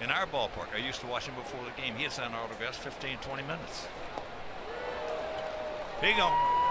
in our ballpark. I used to watch him before the game. He'd sign autographs 15, 20 minutes. Big home.